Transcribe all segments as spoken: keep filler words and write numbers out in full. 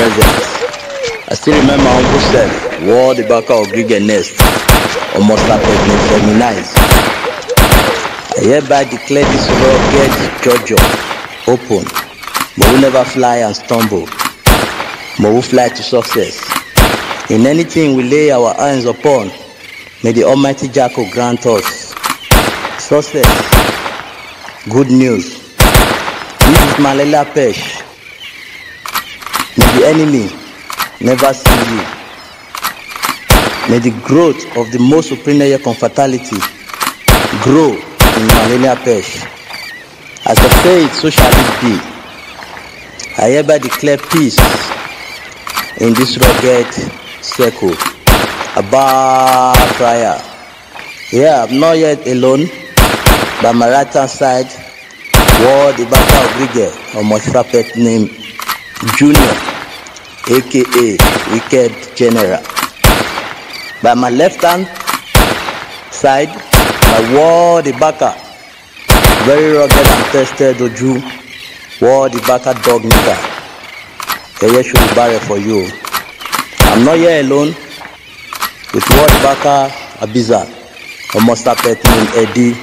presence. I still remember Uncle Seth wore the back of Grigger Nest, almost started me feminized. I hereby declare this rugged Jojo open. But we never fly and stumble. But we fly to success. In anything we lay our hands upon, may the Almighty Jackal grant us success. Good news. This is Malela Pesh. May the enemy never see you. May the growth of the most supreme layer confatality grow in Malela Pesh. As I say it, so shall it be. I hereby declare peace in this rugged circle. Abba prayer. Yeah, I'm not yet alone. By my right hand side, wore the backer of Grigger, or most rapid name Junior, aka Wicked General. By my left hand side, I wore the backer, very rugged and tested Oju. War the backer dog nigga. Keye should be barren for you. I'm not here alone with War the backer Abiza, a monster pet named Eddie.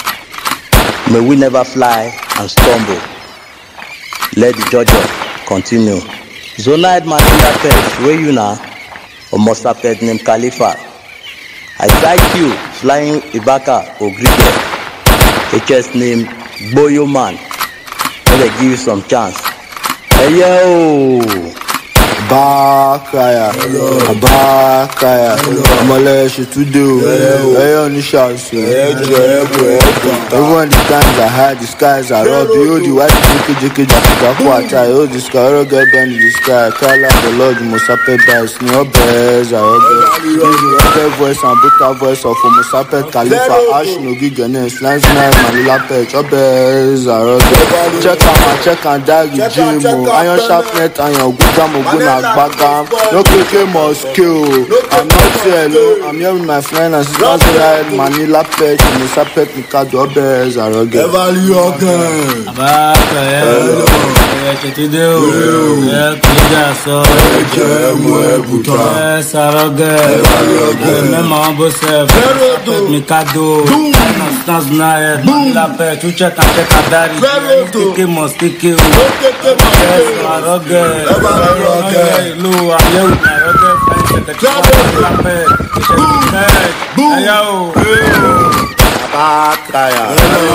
May we never fly and stumble. Let the judge continue. Zonide Malela Pesh, where you now? A monster pet named Khalifa. I sight you flying Ibaka or Grigger. H S named Boyo Man. They give you some chance. Hey yo, Bakaya, Bakaya, Malesh to do. Hey on the shots. Everyone the times I had the skies are up. You the white jiki jiki jaki water. You the sky get bend in the sky. Call out the Lord, you must have by snow bears. I heard voice and butter voice of Musapet Khalifa Ash no giganes. Nice night, Malela Pesh. Bears are check and check and die the gym. Iron sharpnet and your good jam of Bagam, no K must kill. I'm not here alone. I'm here with my friend and sister ride Malela Pesh, Musapet Mikado Bears are rugged. Evalue again. Abaka, hello. Today, yeah, please, so. Yes, I rugged. Remember, I'm Musapet Mikado. That's nice. Malela Pesh, you check and check and daddy. K must kill. Yes, I rugged. Evalue again. Hello, I'm here with my other friends. Hey, yo. Abakaya,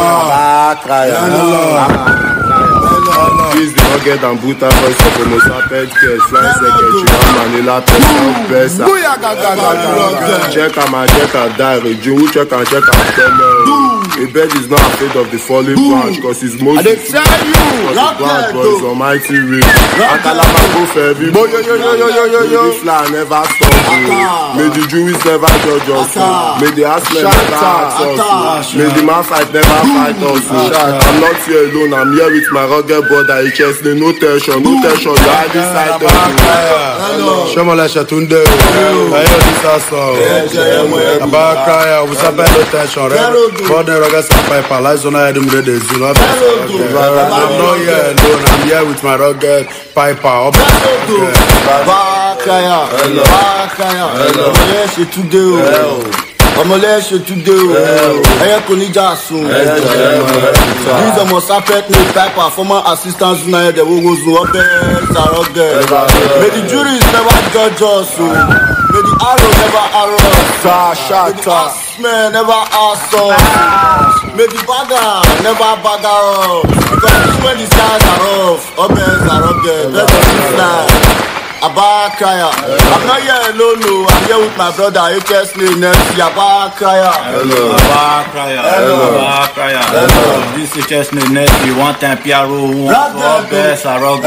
Abakaya. This the rugged and brutal voice of the Musapet case. Flying secretary of Malela Pesh. Check and my check and die. Jew check and check and tell. A bird is not afraid of the falling branch cause his most I tell you, God was almighty rich. Akalama go for everybody. May the fly never stop you. May the Jews never judge us. May the asmen never ask us. May the man fight never fight us. I'm not here alone. I'm here with my rugged brother H S. No tension, no tension. You are this side of you. Shamola Shatunde. Ayo disaso. Abakaya, Musapet no tension. Border rugged piper. Lies on I do the Zulu. I'm not here alone. I'm here with my rugged piper. Bakaya, Bakaya. Malesh today. Malesh today. Ayo Konija soon. These are Musapet no piper. Former assistant Zuna the Wogo Bears are rugged. May the juries never judge us. May the arrow never arrow us. May the asmen never ask us. May the bagger never bagger us. Because when the stars are off, all bears are rugged. Let's just fly. Abakaya. I'm not here alone, no. I'm here with my brother H S Nancy. Abakaya. Hello. Abakaya. Hello. Abakaya. Hello. This H S Nancy. One time P R O. All bears are rugged.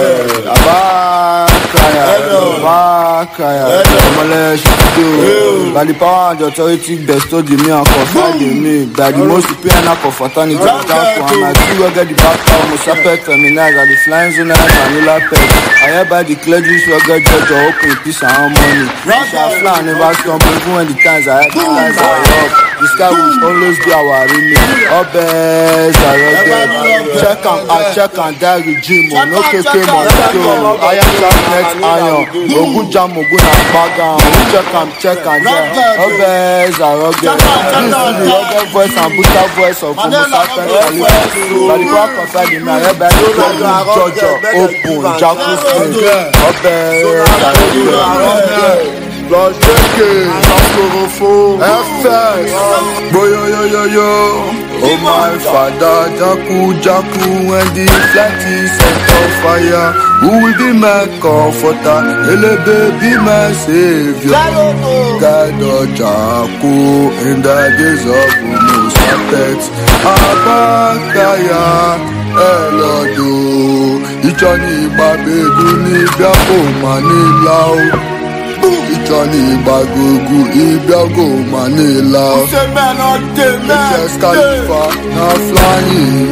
Abakaya. Hello. Abakaya. Malesh today. By the power and the authority bestowed in me and conferred in me, by the most superior act of fraternity, example, and my two rugged the back power, most perfect feminized, and the flying zone and vanilla pet. I hereby declare this rugged judge of open peace and harmony. I shall fly and never stumble, even when the times I the times are rough. The sky will always be our remedy. All best are rugged. Check and I check and die regime. No keke monster. I am that next iron. Ogun jam ogun and bagan. Check and check and die. All best are rugged. This is the rugged voice and brutal voice of Homo sapien Khalifa. By the power conferred in me, I hereby declare Georgia open. Jacques Smith. All best are rugged. Blood drinking, F X, boyo yo yo yo. Oh my father, Jaku Jaku, when the flight is set on fire, who will be my comforter? Ele baby my savior. God of Jaku, in the days of Homo sapiens, Abakaya, Elodo, Ichani Babeguni, Biako Manila. Johnny Bagugu, Ibiago, Manila. Just Khalifa, now flying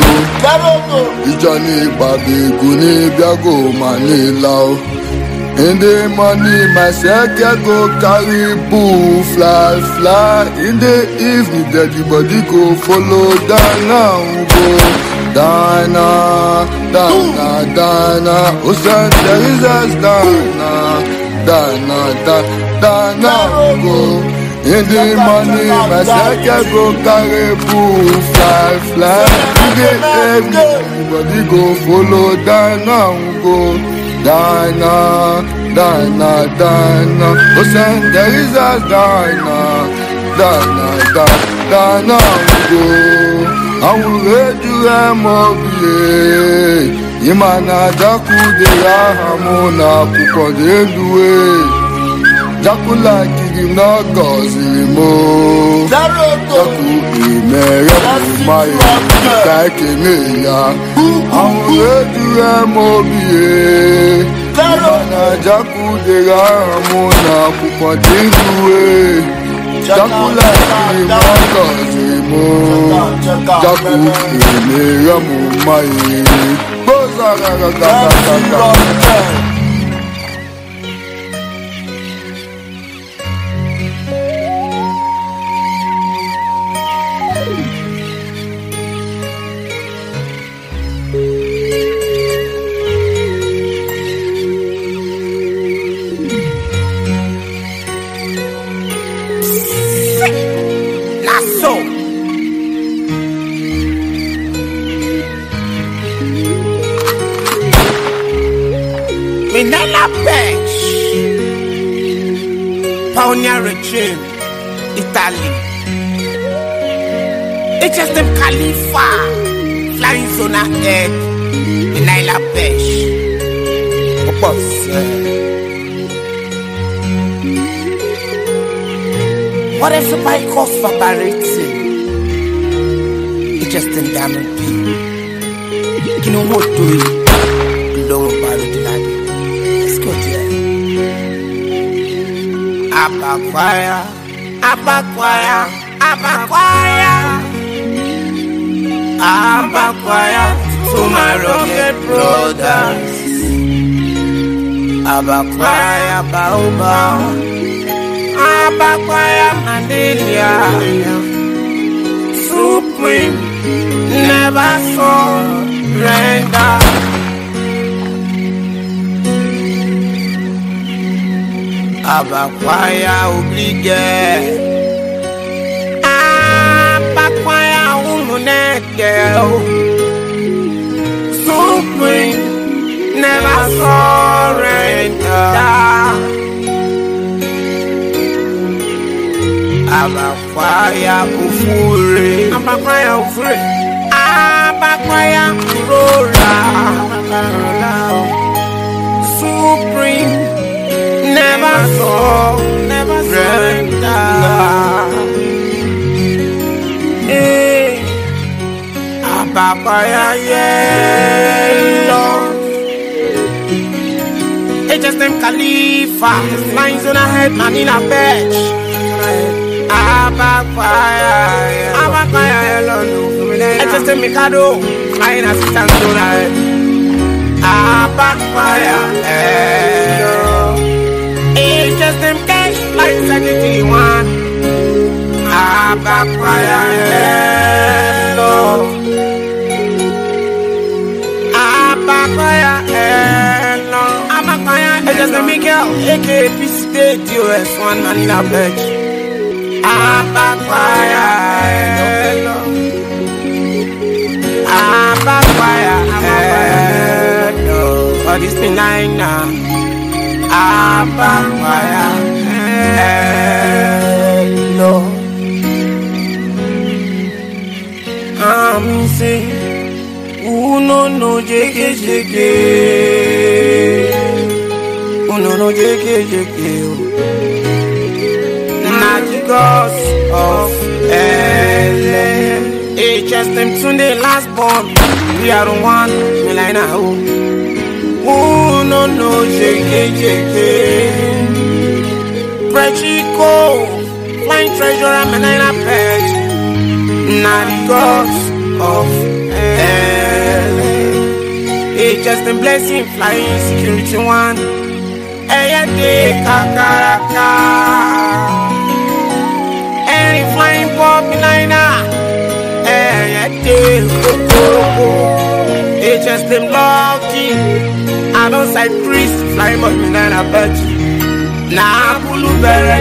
Rubio. Johnny Bagugu, Ibiago, Manila. In the morning, my second go carry boo, fly, fly. In the evening, everybody go follow Dana, go. Dana, Dana, Dana. Oh, Saint Teresa's Dana. Dana, Dana, Dana, go. In the morning, my second go carry boo, fly, fly. In the evening, everybody go follow Dana, go. Dana, Dana, Dana. Oh, Saint Teresa's Dana, Dana, Dana, Dana, go. I will read you M O B A. Imana Jaku de ya hamona kukode duwe. Jaku la kiri na gozi mo. Jaku ime ya kumaye kaike me ya. Awe du M O B A. Imana Jaku de ya hamona kukode duwe. Jaku la kiri na gozi mo. Jaku ime ya kumaye. Vanilla Bench, Pioneer Regime, Italy. H S M Khalifa, Flying Zona Egg, Vanilla Bench. What if somebody calls for barrating? H S M Diamond P. You know what to do? Lower barrating. Abakwaya, Abakwaya, Abakwaya, Abakwaya, to my rugged brothers. Abakwaya, Baoba, Abakwaya, Mandilia, Supreme, never surrender. Abakwaya oblige, Abakwaya umuneke, Supreme, never surrender. Abakwaya ufure, Abakwaya ufure, Abakwaya urora, Supreme. Never saw, never surrender. Hey, Abakwaya yellow. H S M Khalifa, Flying Zona Head, Manila Bench. backfire. I backfire alone. It's just a Mikado. Flying assistant tonight. I backfire. It's just them cash like Saturday one. I backfire. I backfire. I backfire. It's just a Miguel, aka P C D U S one man in a bitch. I backfire. I backfire. No, but it's been nine now. I backfire. No, I'm saying, who no no J K J K, who no no J K J K. Gods of L A. It's just them Sunday last born. We are the one, we line out. Oh no no, J K J K. Prechico, flying treasure and banana patch. Now the gods of L A. It's just them blessing, flying security one. Hey, day kakaraka. Flying pop liner, eh? It's just them lucky. I don't say Chris flying pop liner, but now Pulu Beret,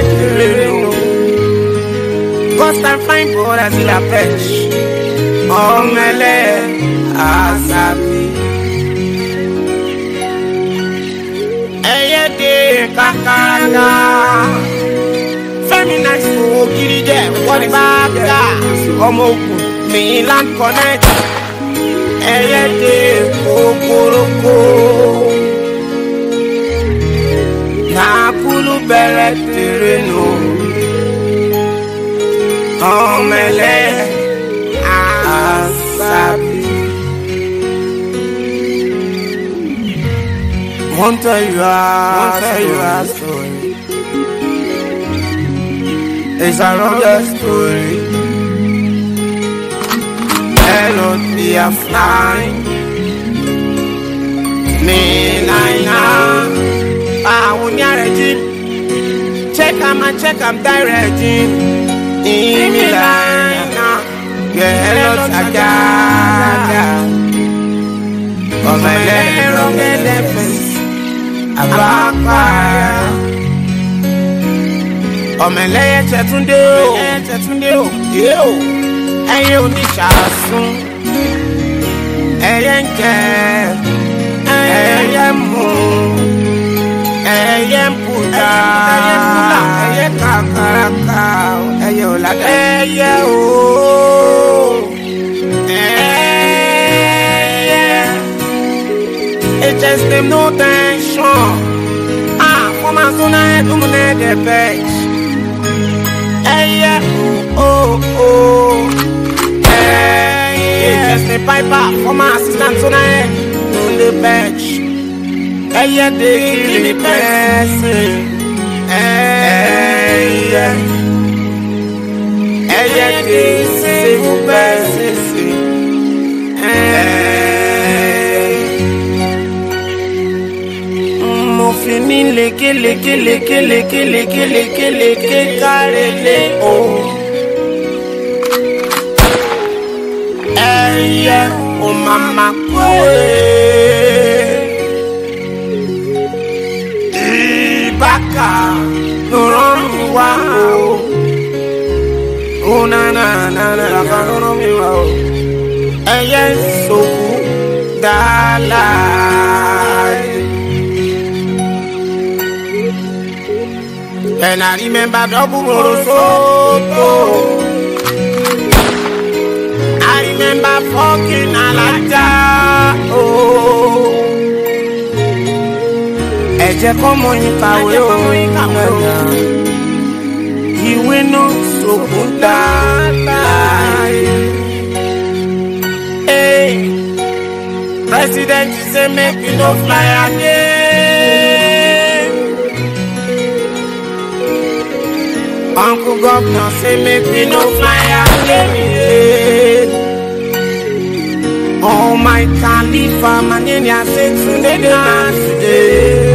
cause I'm flying for that in a patch. Oh, mele, asabi. Eh, day kakaka. Nice to Kiri Jam, what about that? Omo, Milan Connect, Eyade, Okoroko, Napulu Beret, Tereno, Omele, Asabi. Won't tell you a story. It's a roller story. Hello, they are flying. Me, Nina. Ah, when you're ready, check I'm a check, I'm directing. In me, Nina. Yeah, hello, Tagada. Oh, my little get defense. A backfire. Ọmọlẹ́yẹ Tẹ̀túndé o, Tẹ̀túndé o, yé o, ẹyẹ oníṣàásùn, ẹyẹ ń jẹ, ẹyẹ ń mú, ẹyẹ ń bùdá, ẹyẹ kàkàràkà, ẹyẹ òlàdá, ẹyẹ o, ẹyẹ, it's just them no tension, ah, fọmọ súná ẹ̀dùnmù náà dẹ̀ bẹ́ẹ̀. Oh, oh, hey, yeah. Just a piper for my assistant tonight on the bench. Hey, yeah, they kill the person. Hey, yeah. Hey, yeah, they save the person. Hey. Mo fini leke, leke, leke, leke, leke, leke, leke, karele, oh. Yeah, oh mama, Ibaka, no run wow. Oh na na na na, I don't know me wow. And yes, so that life. And I remember double Morosoto. Remember fucking Alaja, oh. Ẹ jẹ́ kọ́mọ yín kàwé o, ìwé náà sòkún dáadáa. Hey, President say make you no fly again. Uncle Uncle Governor say make me no fly again. Oh my Khalifa, man, in ya say today dance today.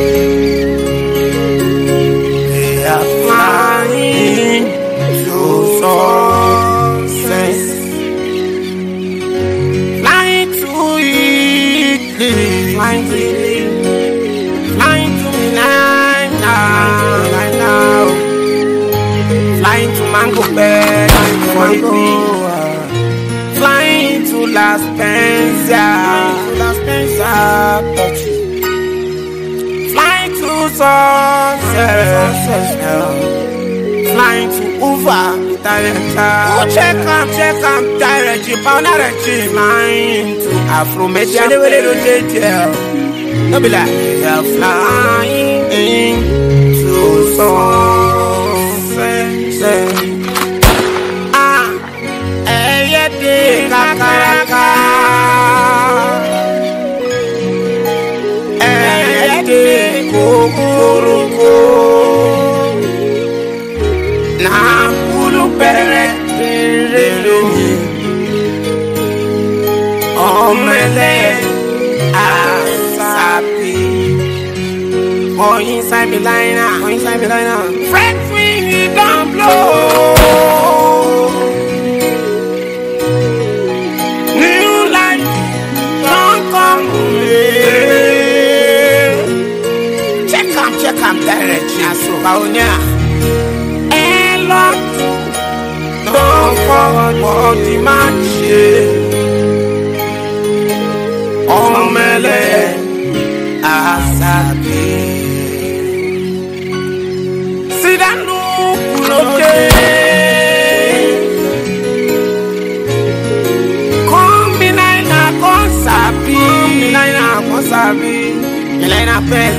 They are flying to success, flying to Italy, flying to Italy, flying to Milan now, right now, flying to Mango Bay, flying to Mango. Flying to La Spencer, La Spencer, flying to success, flying to Uva, direct. Oh, check out, check out, direct. Flying to Afro Media, anyway they don't take care. No be like they're flying to success. Kakaraka, ede kokoroko, na kulu pere pere, omele asapi, oh inside the liner, oh inside the liner, French wing it don't blow. Check am direct, so Baonia. Hello, don't forward for the match. Omele asabi. See that look, okay. Come in na konsabi, na konsabi, na pech.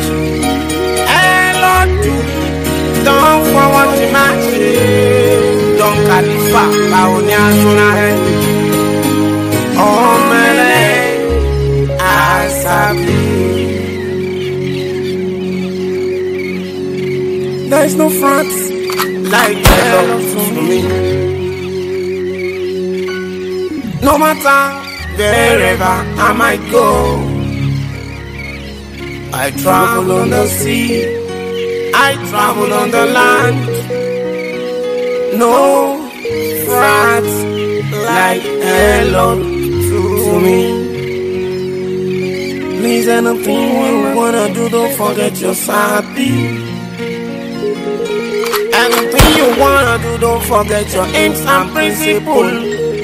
Don't forward to match. Don't Khalifa, Baonia Sonare. Oh, Mele Asabi. There is no front like love to me. No matter wherever I might go, I travel on the sea, I travel on the land. No front like hello to me. Please, anything you wanna do, don't forget your side. Anything you wanna do, don't forget your aims and principles.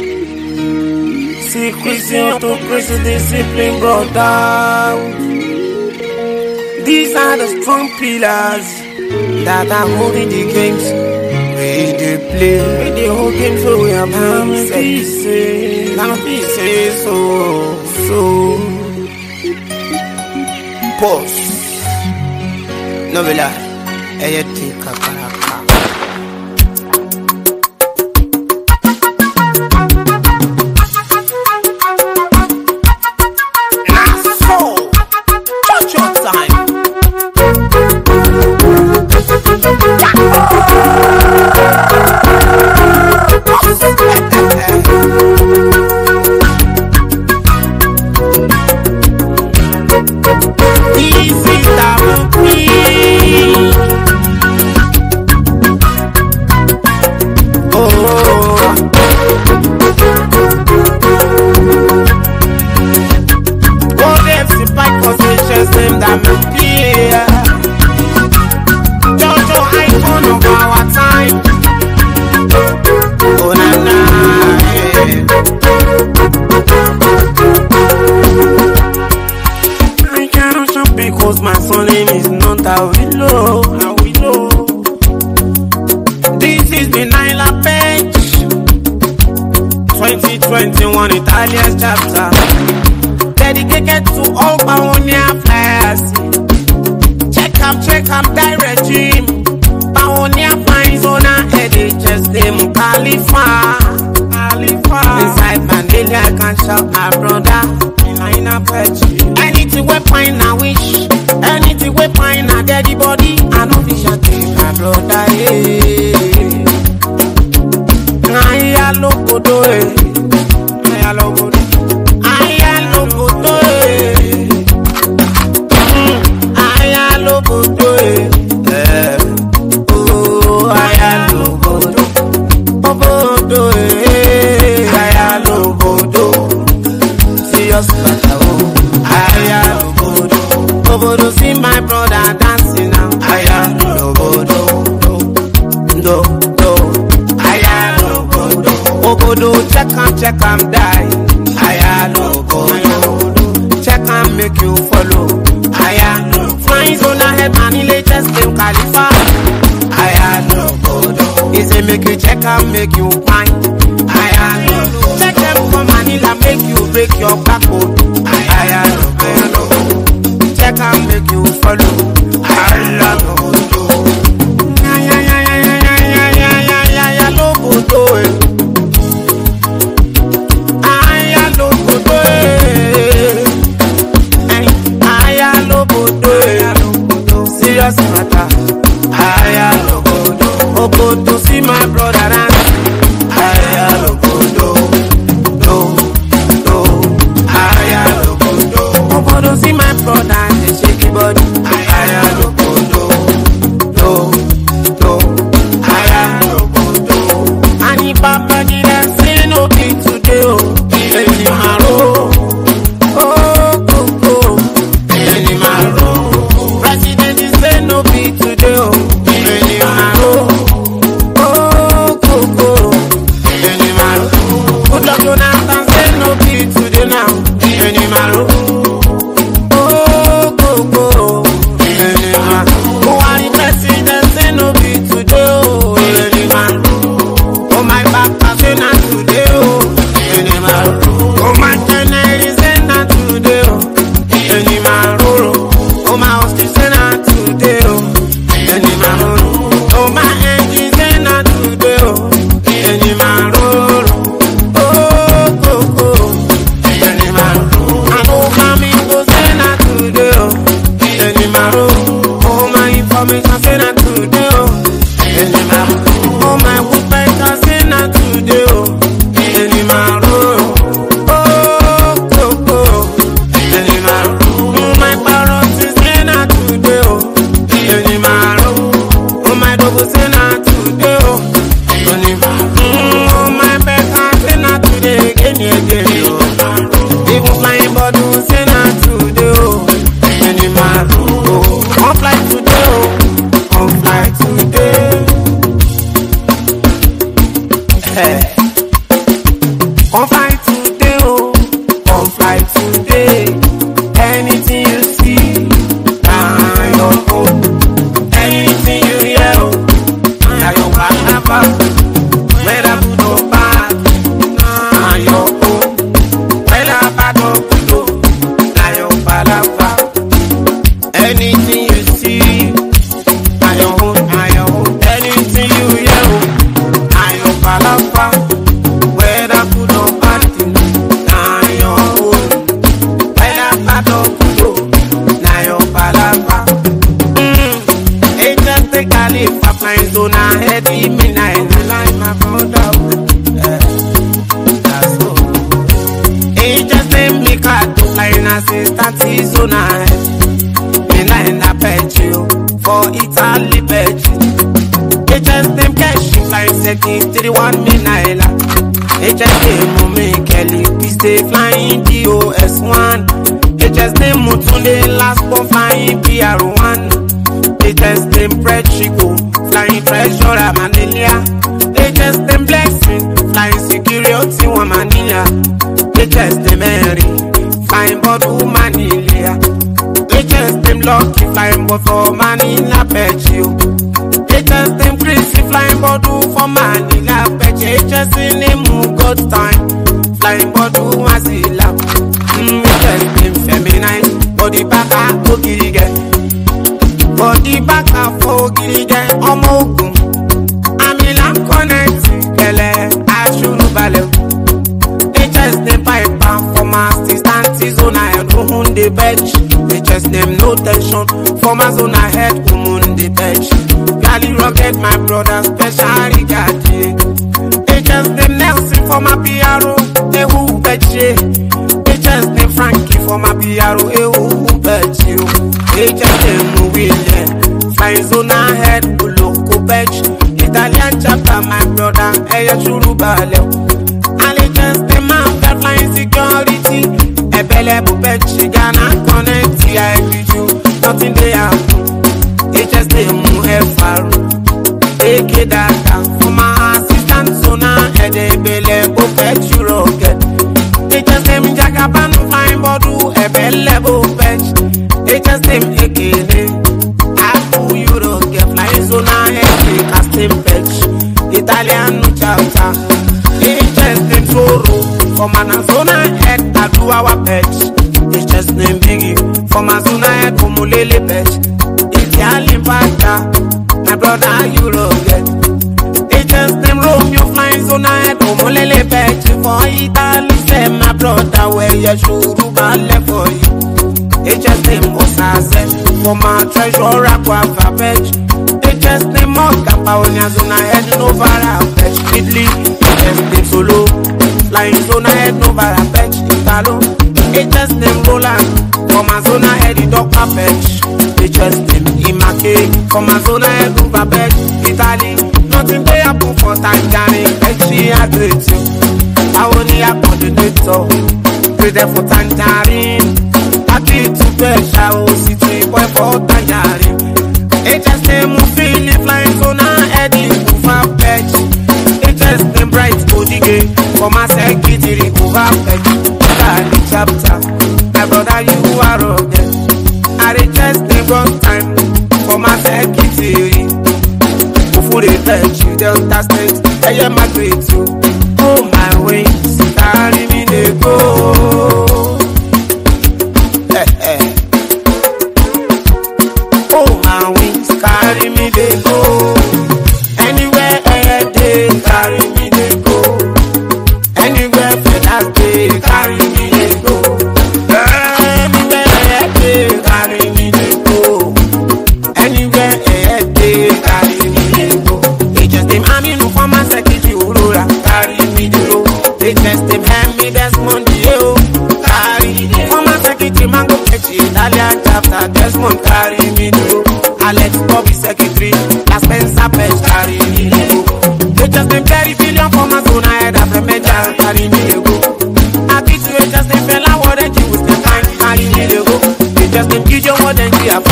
See Christian to Christian discipline brought down. These are the strong pillars that are holding the games. We they play, we the whole game, so we are pieces. Now pieces, so so. Pause. No be lie. Ayati kakaraka. twenty-one Italian chapter dedicated to all Baonia flyers. Check out, check out direct dream. Baonia flies on our head, just name Khalifa. Khalifa. Inside Mandela, I can shout my brother. In a patch. Anything we find, I wish. Anything we find, I daddy body. I know fish I take my brother. Yeah. brother dancing now. Aya no go do, do, do. Aya no go do. Obodo check am, check am die. Aya no go do. Check am make you follow. Aya no. Flying zone ahead and the latest name Khalifa. Aya no go do. He say make you check am make you find. Aya no. Check them for Manila make you break your backbone. Aya no go do. Check am make you follow. Aya no go do. Ya ya ya ya ya ya ya ya ya ya no go do. Aya no go do. Aya no go do. Serious matter. Aya no go do. Oh go to see my brother dance. Aya no go do. Do do. Aya no go do. Oh go to see my brother dance. Shake your body. Aya no go do. Do do. Aya no go do. Ani papa di dance say no be today oh. Any maro. Oh go go. Any maro. President is say no be today oh. Any maro. Oh go go. Any maro. Good luck Jonathan say no be today now. Any maro. Oh go go. Any maro. Who are the president say no be today oh. Any maro. Oh my back say not today oh. Any maro. Oh my tenant say not today oh. Any maro. Oh my house say not today oh. Any maro. Oh my engine say not today oh. Any maro. Oh go go. Any maro. I know mommy go say not today oh. Any maro. Oh my information say not today oh. Any maro. Oh my woodpecker say not today oh. Any maro. Oh go go. Any maro. Oh my parrot say not today oh. Any maro. Oh my dog say not today oh. Any maro. Oh my becker say not today again again oh. Even flying bottle say not today oh. Any maro. Oh on fly today oh. On fly today. Hey. On fly today oh. On fly today. Anything you see, now your own. Anything you hear, now your palava. Whether good or bad, now your own. Whether bad or good, now your palava. Anything you see, now your own, now your own. Anything you hear, now your palava. Whether good or bad, now your own. Whether bad or good, now your palava. It just take a leap of my zone ahead in me now in the line my brother. That's all. It just take me car to line assistant is zone ahead. Me line a page you for Italy page. It just take cash flying second thirty-one me naila. It just take me Kelly we stay flying D O S one. It just take Mutunde last one flying P R one. They just them bread chico, flying treasure Manila. They just them blessing, flying security one Manila. They just them Mary, flying bottle Manila. They just them lucky, flying bottle for Manila Pechio. They just them crazy, flying bottle for Manila Pechio. They just in them who got time, flying bottle Mazila. Mm, they just them feminine, body back up, okay again. Body back and forth, get on Mogun. I'm in I'm connected, I should ballet. They just the pipe for my assistant zone, I don't own the bench. They just them no tension for my zone, I had woman the bench. Gally rocket, my brother, special regard. They just them Nelson for my P R O, they who bet you. They just them Frankie for my P R O, they who bet you. They just them William, flying zone ahead, local bench. Italian chapter, my brother, hey, true ballet. And they just them out that flying security. A belle bench, Ghana connect, I agree you. nothing they happen. It just they move far. Take it down for my assistant, so now head a belle, go fetch you rocket. It just them jagaban flying bodu, a belle fetch. It just them again. Apple you don't get flying, so now head a casting fetch. Italian chapter. It just them sorrow for my zona head, I do our patch. It's just name biggie for my zona head, Komulele patch. Italian pata. My brother, you don't get. It's just them roam, you flying so night. Komulele patch for Italy. Say my brother, where you should do ballet for you. It's just them Osase for my treasure, Aqua patch. It's just them Mokapa when you're so night, no vara patch. Italy, it's just them solo. Flying so night, no vara patch. Italo, it's just them Roland for my zona head, the doctor patch. It's just them Imake from my zona head to Babette, Italy. Nothing they happen for Tangerine. Actually, I great you. I only happen to do so. Great for Tangerine. Party to Pesha, city boy for Tangerine. It's just them who feel it flying zona head to Babette. It's just them bright body game for my secretary over Babette. Italy chapter. My brother, you are rugged. I just the wrong time for my secretary. Before they touch you, they understand. I am a great you. Oh my wings, carry me they go. Eh, eh. Oh my wings, carry me they go. Anywhere I they carry me they go. Anywhere for that day, carry me they go. Desmond carry me to Alex Bobby secretary, La Spencer Page carry me to they just been very billion for my zone head of Remedial carry me to go. I think you just been fella what and you was the time carry me to go. They just been give you what and you have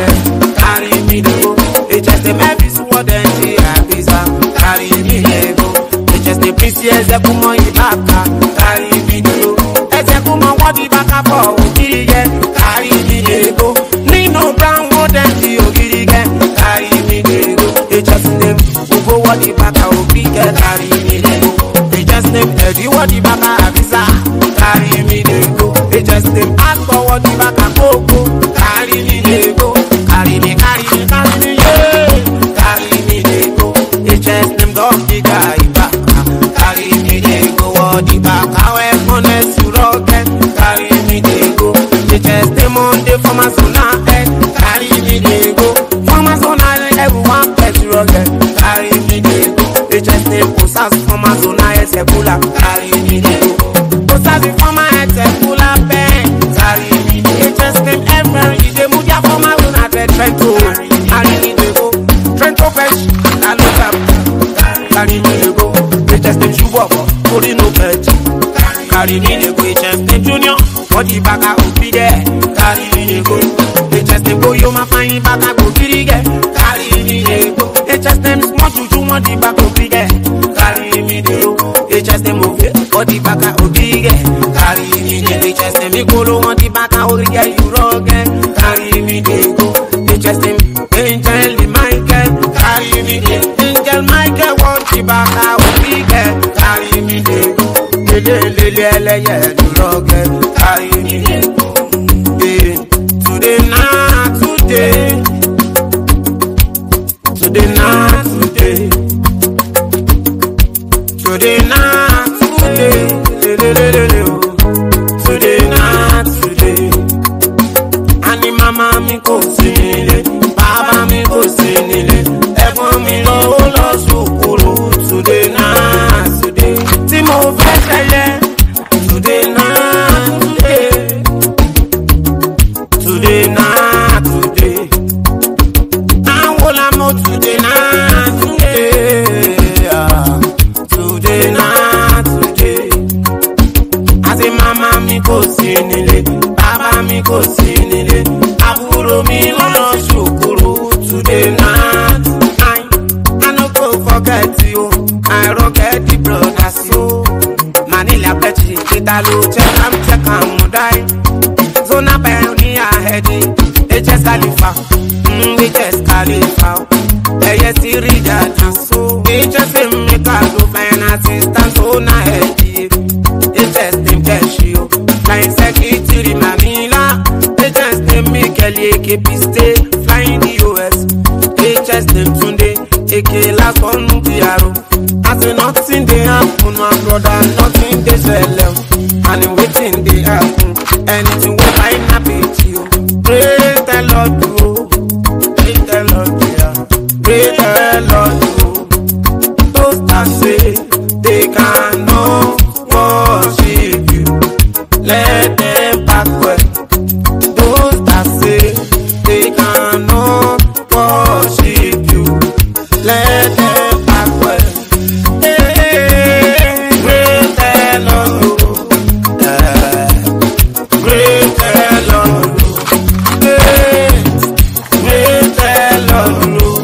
carry me to go. They just been every what and you have visa carry me to go. They just been P C S Ekumo Ibaka carry me to go. Ezekuma what Ibaka for carry me to go. No brown wood and the ogiri again. Carry me they go. They just name Ugo what the baka obi get. Carry me they go. They just name Eddie what the baka Avisa. Carry me they go. They just name Akko what the baka Coco. Carry me they go. Carry me, carry me, carry me, yeah. Carry me they go. They just name Donkey Guy baka. Carry me they go. What the baka we're honest you rocket. Carry me they go. They just name on the for my son. Carry me they go. From my zone, everyone pet rocket. Carry me they go. They just name Osas from my zone, it's a puller. Carry me they go. Osas from my head, a puller pen. Carry me they just name every day. Mudia from my zone, I bet Trento. Carry me they go. Trento fresh, I look up. Carry me they go. They just name Shubo, holding no pet. Carry me they go. They just name Junior. What the back I will be there. Carry me they go. They just them go you my fine back I go kiri get. Carry me they go. They just them small juju want the back of big get. Carry me they go. They just them move it. What the back I will be get. Carry me they just them me go want the back I will get you wrong get. Carry me they go. They just them Angel the Michael. Carry me Angel Michael want the back I will be get. Carry me they go. Lele lele lele you wrong get. Carry me they go. Today, not today. Today, not today. Today, not today. Today, not today. Ani mama mi kò sí nílé, bàbá mi kò sí nílé, ẹ̀gbọ́n mi lọ ó lọ sùkúrù. Today, not today. Tí mo fẹ́ tẹ́lẹ̀. Today, not today. Today, not today. I will am not today, not today. Today, not today. As a mama mi kò sí nílé, bàbá mi kò sí nílé, àbúrò mi Khalifa, mm, we just Khalifa. Hey, yes, he read that so. We just him make a go flying assistant so na heady. It's just him cash you. Flying secretary Manila. It's just him make a K P stay flying the U S. It's just him Sunday. A K last one Piaro. I say nothing they happen, my brother. Nothing they sell. And waiting they happen. Anything we find happy to you. Praise the Lord, oh. Praise the Lord, yeah. Praise the Lord, oh. Those that say they cannot worship you, let them backward. Those that say they cannot worship you, let them backward. Hey, praise the Lord, oh. Praise the Lord, oh. Praise, praise the Lord, oh.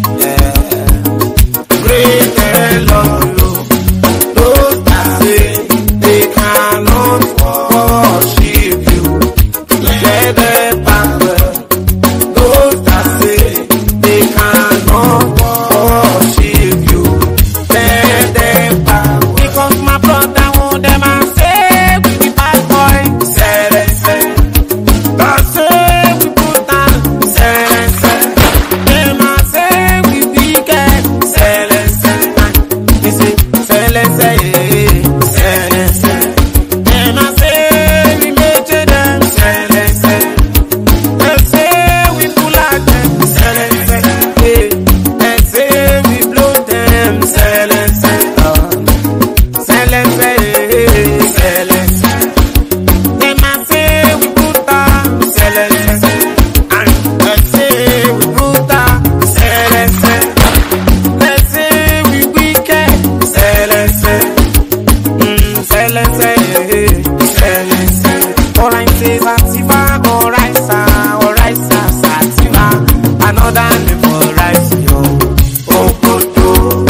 Praise the Lord, oh. Those that say they cannot worship you, let them backward. Those that say they cannot worship you, let them backward. Because my brother who them and say we be bad boy, say they say. God say we put down, say they say. Them and say we wicked, say they say. They say, say they say, say they say. Them and say we make them, say they say. They say we pull out them, say they say. They say we blow them, say they say. Say they say, say they say. They must say we put down, say they say. And they say we put down, say they say. They say we wicked, say they say. Mm, say they say, say they say. Alright, say Sativa, alright, sir, alright, sir, Sativa. Another name for rice, yo. Oh, oh, oh.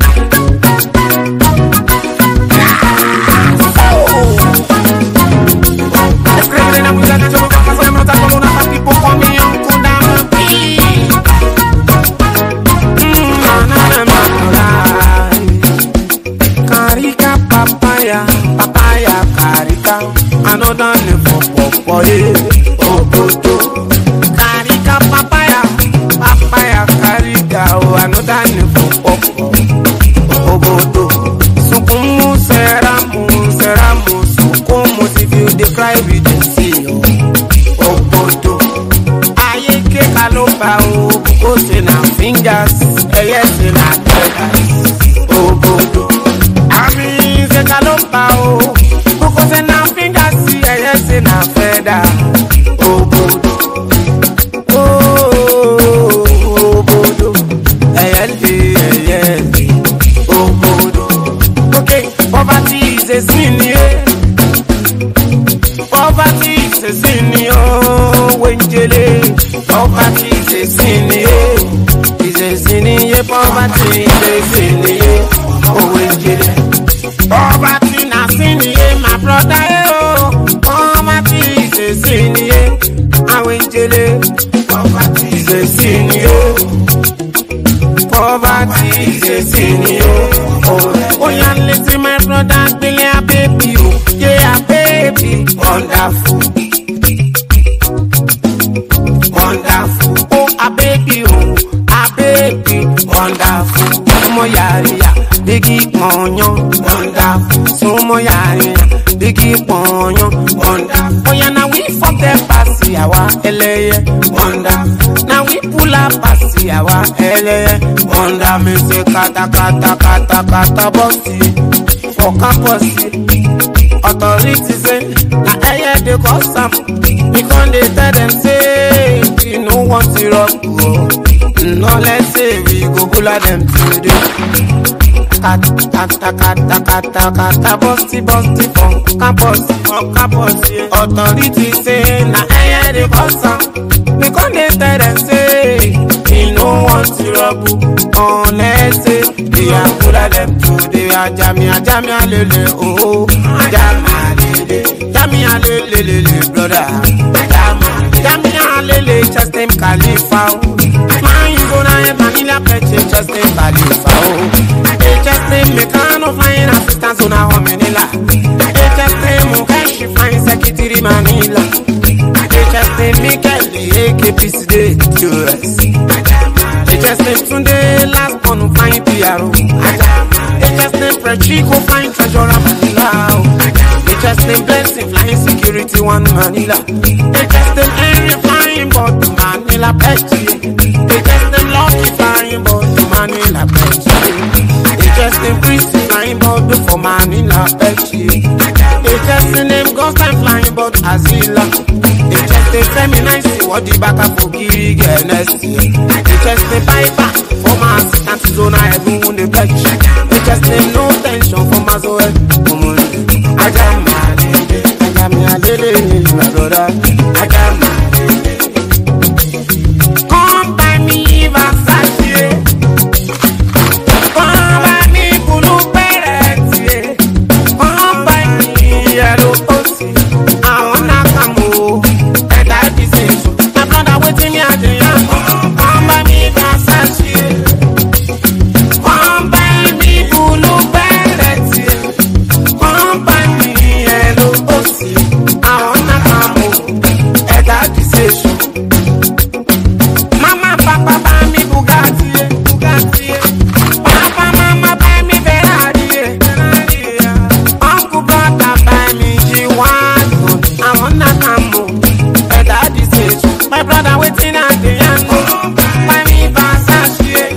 Karika papaya, papaya karika, another name for popoye, oh oh oh. Karika papaya, papaya karika, oh another name for popo, oh oh oh. Sukumu seramu, seramu, sukumu if you dey cry with the sea, oh oh oh. Aye ke kaloba, oh, because in our fingers, eh yes in our fingers, oh oh oh. Ami se kalomba o, kuko se na finga si eye se na feda. Oh bodo, oh oh bodo, eye le eye le, oh bodo. Okay, poverty is a sin, yeah. Poverty is a sin, oh wenjele. Poverty is a sin, yeah. Is a sin, yeah. Poverty is a sin, yeah. Oh wenjele. Poverty na sin, yeah, my brother, oh. Poverty is a sin, yeah. I went to the poverty is a sin, yeah. Poverty is a sin, yeah. Oh, oh, yeah, listen, my brother, Billy, a baby, oh, yeah, baby, wonderful, wonderful, oh, a baby, oh, a baby, wonderful, moyaria. Biggie ponyo, wonderful. Sumo yari, biggie ponyo, wonderful. Oh yeah, now we fuck the passy our L A, wonderful. Now we pull up passy our L A, wonderful. Me say kata kata kata kata bossy, fuck a bossy. Authority say, na aye they call some. Because they tell them say, we no want to rock, no let's say we go pull at them today. Kata kata kata kata kata bossy bossy funk campus funk campus. Authority say na aye they call some. Because they tell them say we no want to trouble unless say they are full of them today. Jamia jamia lele oh jamia lele jamia lele lele brother jamia jamia lele just them call foul. Flying zone and Manila Pet, just in value foul. Just in Mecano flying assistance on our Manila. Just in Mukeshi flying secretary Manila. Just in Mikel, the A K P C D, U S. Just in Sunday, last one flying P R O. Just in Prechico flying treasurer Manila. Just in Blessing flying security one Manila. Just in Henry flying board to Manila Pet. Just in Lucky flying board to Manila Pet. Just in Christy flying board for Manila Pet. Just in them Ghost time flying board Azila. Just in Feminine what the back of Kiri Genes. Just in Piper for my assistant zone I have won the pet. Just in no tension for my soul. I got my lady, I got my lady, my brother. I got my come by me, Versace. Come by me, Bulu Perez. Come by me, Yellow Pussy. I wanna come over, and I be safe. My brother waiting me at the end. Come by me, Versace. Come by me, Bulu Perez. Come by me, Yellow Pussy. I wanna come over, and I be safe. Mama, papa, buy me Bugatti, Bugatti. Papa, mama, buy me Ferrari, Ferrari. Uncle, brother, buy me G one. I wanna come home, and I decide. My brother waiting at the end. Buy me Versace.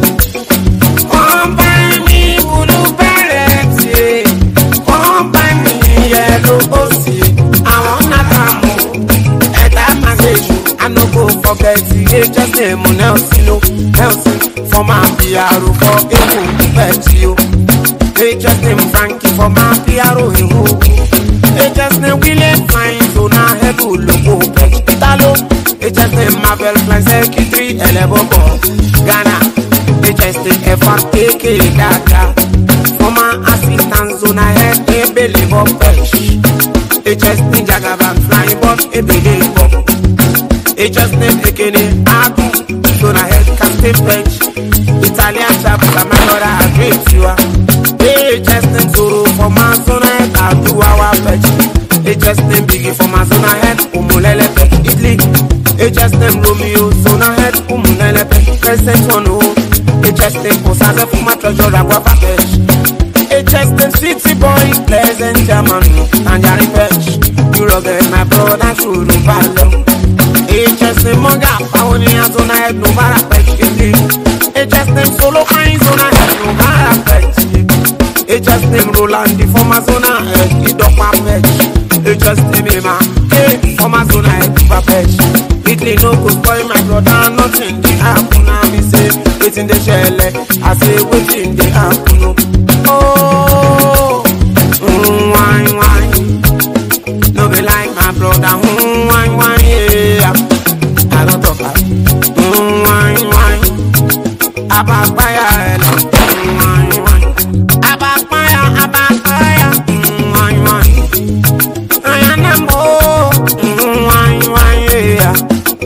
Come buy me Bulu Perez. Come buy me Yellow Pussy. I wanna come home, and I message. I no go forget it. Just name on Nelson, no Nelson. For my P R O, for Ewo, bet you. They just name Frankie for my P R O, Ewo. They just name William flying, so now head to logo, pet Italo. They just name Marvel flying secretary, Elebobo, Ghana. They just name F R K K Data. For my assistant, so now head to Billy Bob Pet. They just name Jagaban flying, but a Billy Bob. They just name Ekene Abu, so now head Casting French. Italian chapter, my brother, I greet you. They just name Zoro for my son, I do our pet. They just name Biggie for my son, I had Umulele Pet Italy. They just name Romeo, so I had Umulele Pet President one. They just name Osaze for my treasure, I got pet. They just name City Boy, Pleasant German, Tanjari Pet. You love it, my brother, should do value. They just name Monga, Paoni, and so I had no matter pet. They just name Solo Pines, so I had no matter pet. They just name Roland for my zona, it don't my pet. They just name him, hey, for my zona, it do my pet. Italy no good boy, my brother, nothing they happen. I me say, waiting the shell, I say, waiting they happen. Oh, mm, wine, wine. No be like my brother, mm, wine, wine, yeah. I don't talk about mm, wine, wine. About fire, mm, wine, wine. About fire, about fire, mm, wine, wine. I am more, mm, wine, wine, yeah.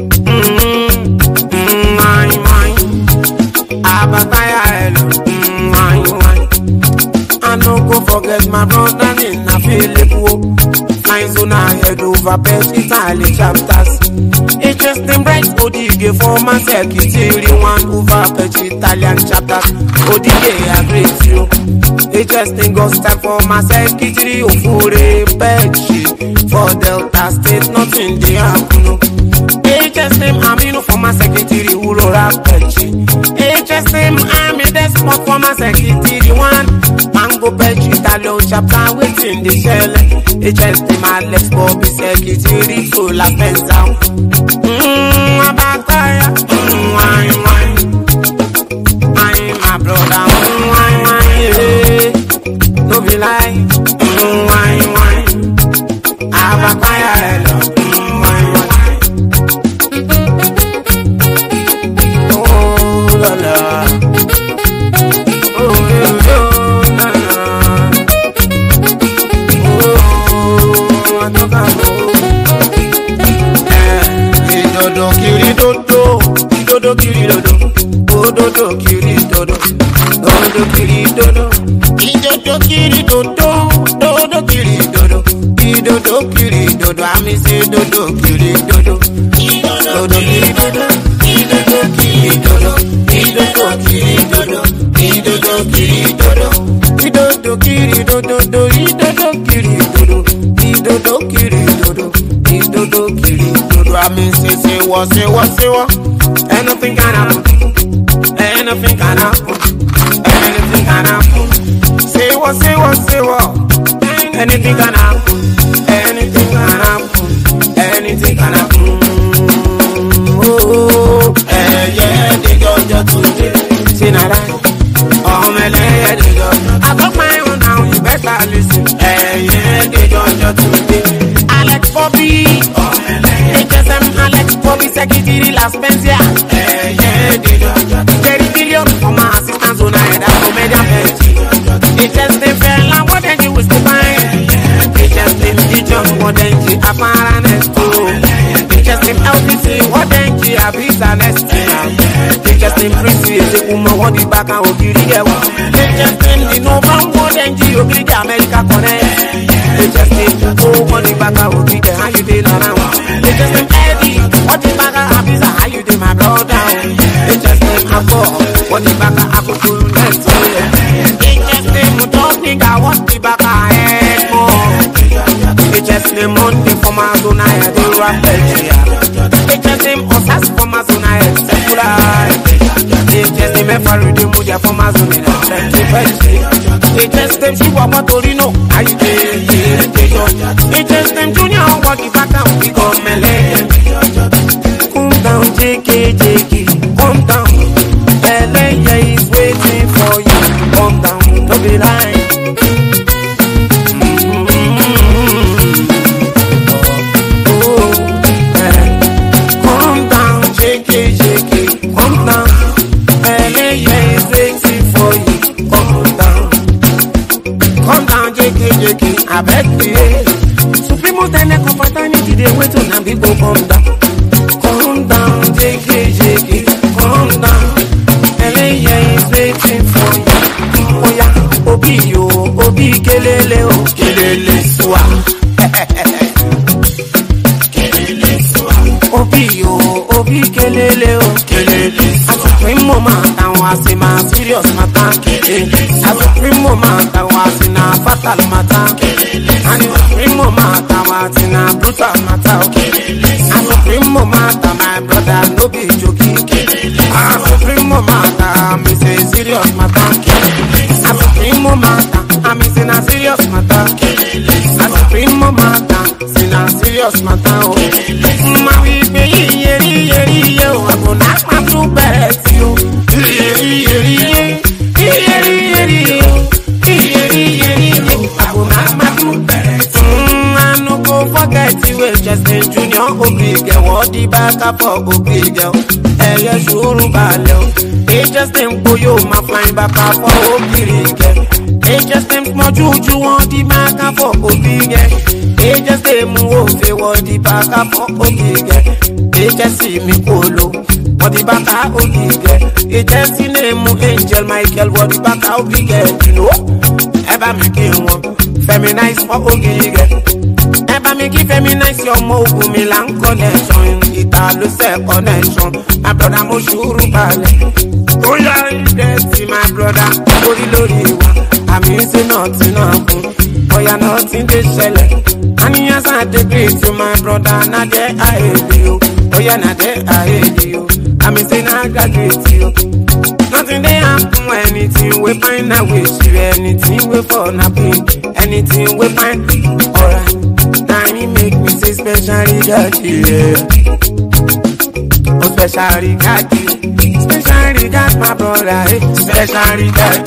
Mm, mm, wine, wine. About fire, mm, wine, wine. I no go forget my brother in a Filippo. Flying zone ahead over pet Italy chapters. It just them right Odige for my secretary one over pet Italian chapters. Odige I greet you. It just think Ghost time for my secretary Ofure Pechi. For Delta State nothing they happen. It just name Amino for my secretary Urora Pechi. It just name Ami Desmond for my secretary one. Mango Pechi Italo chapter waiting the shell. It just name Alex Bobby secretary so la pens down. Mmm, about fire. Mmm, wine, wine. I'm my brother. Mmm, wine, wine, yeah. No be lie. Mmm, wine, wine. About fire, love. Mmm, wine, wine. Oh, la la. Oh, oh, oh, la la. Oh, I don't know. Dodo kiri dodo, what, say what, say what. Anything can happen. Anything can happen. Anything can happen. Say what, say what, say what. Anything can happen. Anything can happen. Anything can happen. Oh, eh, yeah, they go just today. See now that. Oh, man, yeah, they go. I got my own now, you better listen. Eh, yeah, they go just today. Alex Bobby. Oh, man, H S M Alex Bobby, secretary last Spencer. Eh, yeah, they go just. Jerry Billion, for my assistant, so now that's comedian page. It just they fell and what then you was to find. It just them Dijon, what then you have my next to. It just them L P C, what then you have his next to. It just them Pretty, the woman, what the back and what you get. It just them the November, what then you big America connect. It just them oh, what the back and what you get, how you did around. It just them Eddie, what the back and have is how you did my brother. It just them Apple, what the back and Apple to next to. I want the back ahead more. It just the Monday for my zone, I had to rap it. It just the Osas for my zone, I had to fly. It just the Mefaru, the Mudia for my zone, it just them she want to Torino. Are you there? It just them Junior, what the back and we go melee. Come down, J K, J K, come down. L A is waiting for you. Come down, don't be lying. I beg you. Supremo Tene Confraternity, they wait on and people come down. Come down, J K, J K, come down. L A is waiting for you. Oh yeah, Obi yo, Obi kelele o, kelele swa. Kelele swa. Obi yo, Obi kelele o, kelele swa. As a prime moment, I want to see my serious matter. As a prime moment, I want to see my fatal matter. And it's a primo matter, what's in a brutal matter. As a primo matter, my brother, no be joking. As a primo matter, me say serious matter. As a primo matter, I'm in a serious matter. As a primo matter, in a serious matter. Ma we pay yeri yeri yo, I go knock my blue bed you. Yeri yeri yeri yeri yeri yo, yeri yeri yo, I go knock my blue bed. Forget you, just a junior Obi girl. What the back up for Obi girl? Hey, yes, you're It just them for you, my flying back up for Obi girl. It just them small juju on the back up for Obi girl. It just them move what the back up for Obi girl. It just see me polo, what the back up Obi girl. It just see name Angel Michael, what the back up Obi girl. You know, ever making one feminize for Obi girl. Ever make it feminine, your move Milan connection. Italo say connection. My brother Moshuru Bale. Oh yeah, that's my brother. Lori Lori wa. I mean say nothing happen. Oh yeah, nothing they shell. And yes I agree to my brother. Na de I hate you. Oh yeah, na de I hate you. I mean say na graduate you. Nothing they happen. Anything we find, I wish you. Anything we fall, nothing. Anything we find. Alright. Make me say special regard, yeah. Oh, special regard, special regard, my brother, eh? Special regard,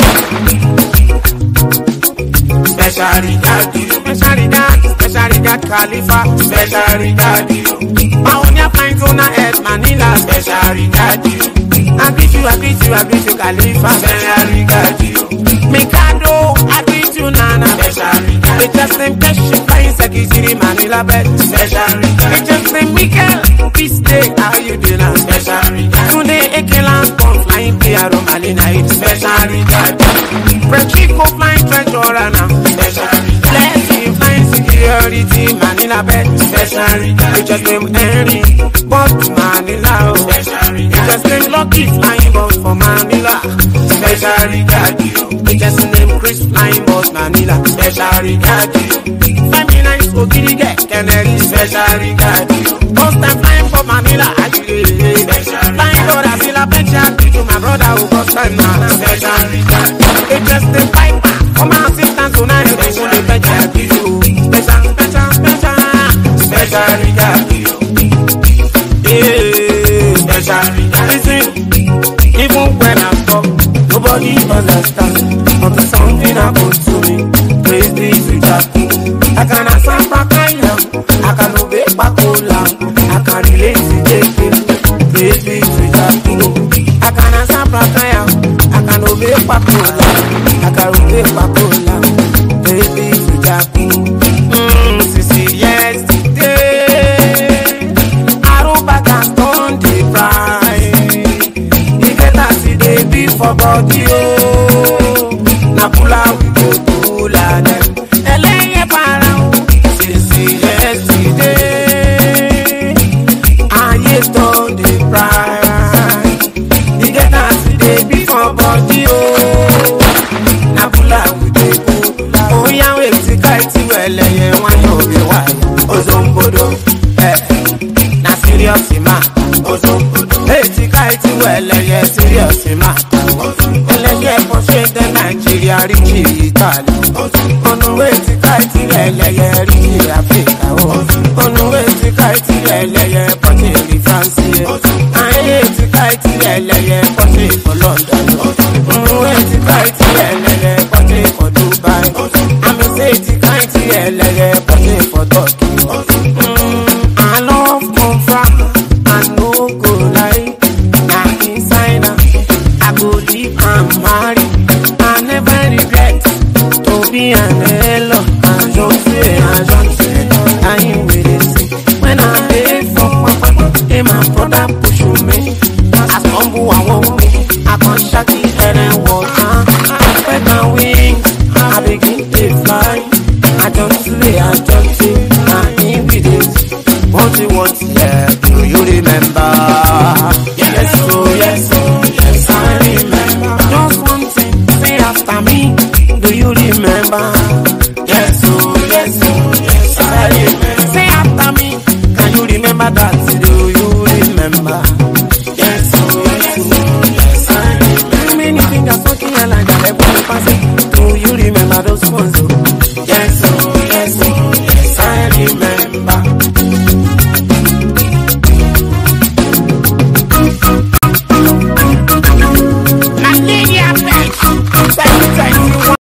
special regard, special regard, special regard, Khalifa, special regard, my own ya find on a head, Manila, special regard, I greet you, I greet you, I greet you, Khalifa, special regard, Mikado, I greet you, Nana, special regard. It just them question flying security Manila bed. Special regard. It just them Michael. This day how you doing? Special regard. Today Ekelan come flying Piero Malina. It's special regard. Francisco flying treasure now. Special regard. Blessing flying security Manila bed. Special regard. It just them Henry, but Manila. Special regard. It just them Lucky flying boss for Manila. Special regard. It just them Chris flying boss Manila. Special regard. Feminine, so giddy get Kennedy, special regard. First time flying for Manila, I a pension to my brother who got time now. Special regard. It's just the pipe. Come on, assistance to now. They should be better to you. Special, special, special. Special regard to you. Yeah, special regard. Listen, even when I talk, nobody understands. Until something happens to me. Praise be to Jah. I can answer Pakaya. I can obey Pakola. I can relate to J K. Praise be to Jah. I can answer Pakaya. I can obey Pakola. I can obey Pakola. Praise be to Jah. Mmm, sissy, yesterday. Aruba can turn the pride. You get a see they be for body, oh. Na pula we go pula them. Eleye para, sissy, yesterday. I used to the pride. You get a see they be for body, oh. Na pula we go pula. Oh yeah, we see kaiti eleye one no be why. Ozombodo, eh. Na serious man. Ozombodo. Hey, see kaiti eleye serious man. Eleye frustrate Nigeria reach Italy. On the way to kaiti eleye reach Africa. On the way to kaiti eleye Portugal France. I hate to kaiti eleye Portugal for London. On the way to kaiti eleye Portugal for Dubai. I'm a say to kaiti eleye Portugal for Turkey. Mm, I love confront and no go lie. Now insider, I go deep and marry. I never regret to be an hello. I don't say, I don't say, I ain't with it. When I pay for my papa, hey, my brother push me. I stumble and walk me. I can't shut the head and walk. I spread my wings. I begin to fly. I don't say, I don't say, I ain't with it. What you want, yeah, do you remember? Yes, oh, yes, oh, yes, I remember. Just one thing, say after me, do you remember? Yes, oh, yes, oh, yes, I remember. Say after me, can you remember that? Do you remember?